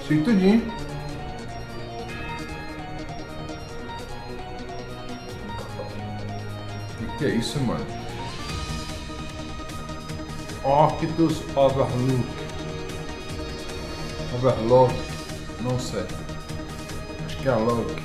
Sei tudinho. O que é isso, mano? Octus Overlook. Overlook. Não sei. Acho que é Look.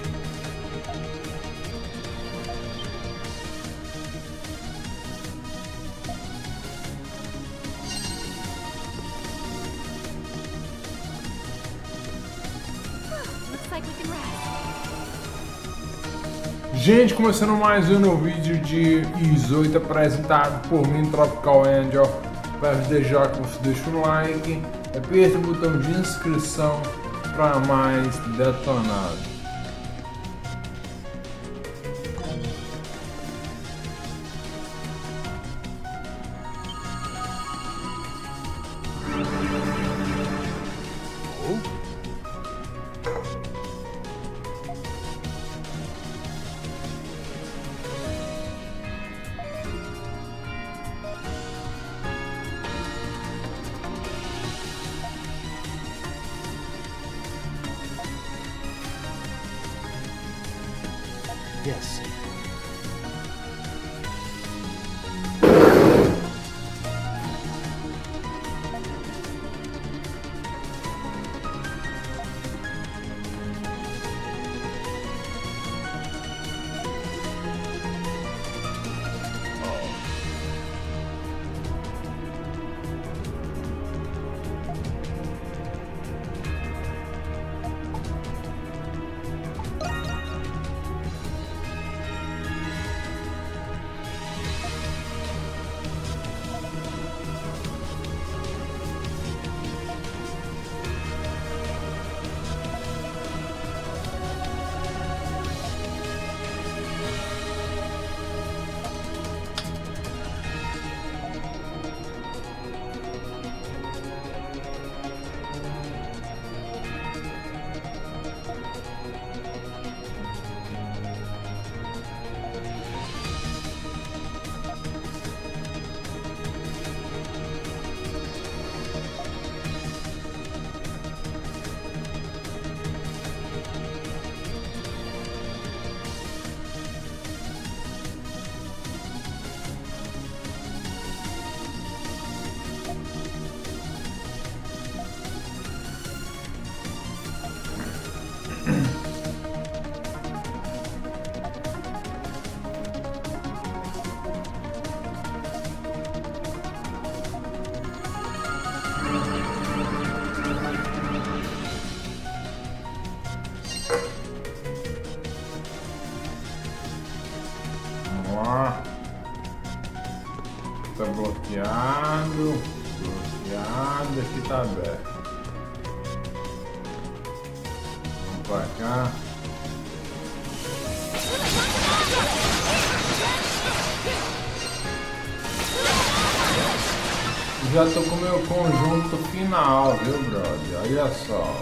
Gente, começando mais um novo vídeo de Is8 apresentado por mim, Tropical Angel. Peço desde já que você deixe um like, aperta o botão de inscrição para mais detonado. Yes. Tá bloqueado, aqui tá aberto. Vamos pra cá. Já tô com o meu conjunto final, viu, brother? Olha só.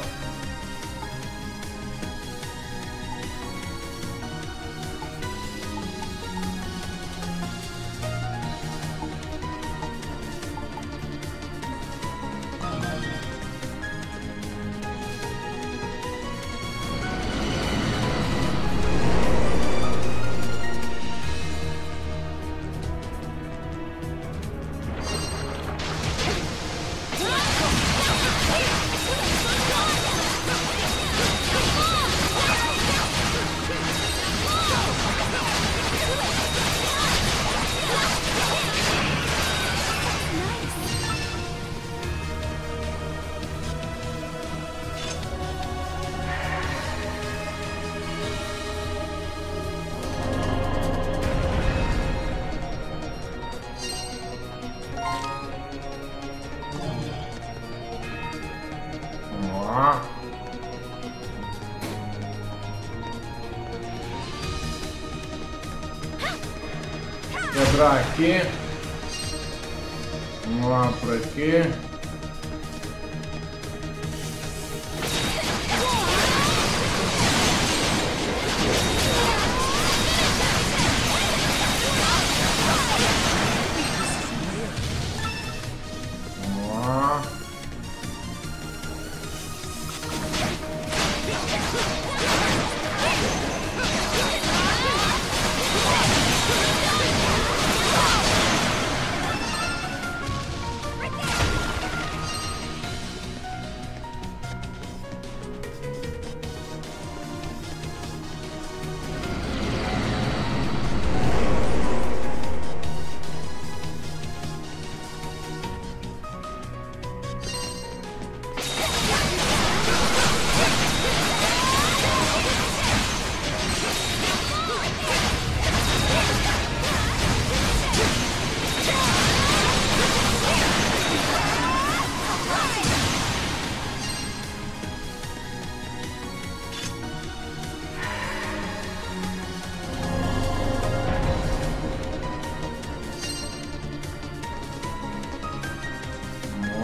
Quebrar aqui. Vamos lá por aqui. Vamos lá.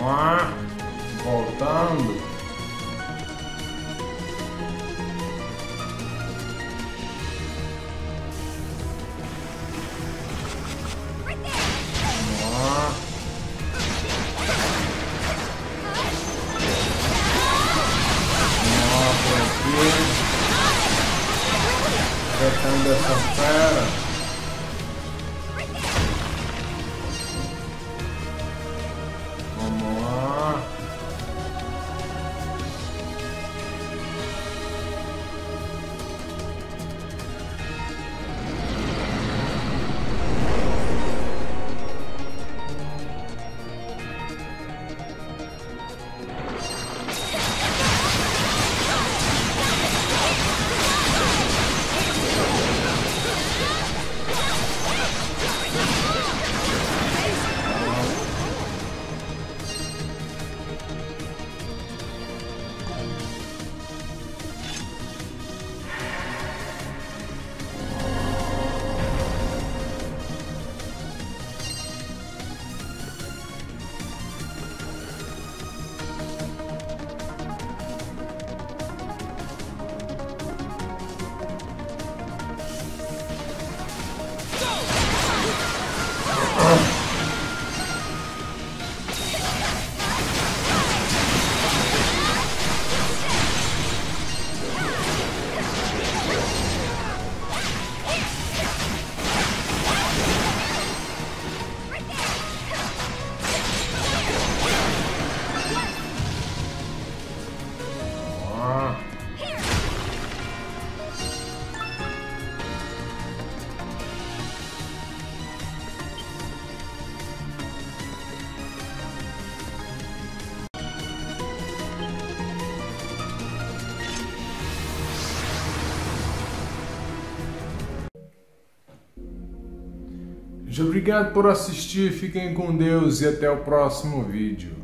lá. Voltando. Tratando essa fera. Vamos lá. Muito obrigado por assistir, fiquem com Deus e até o próximo vídeo.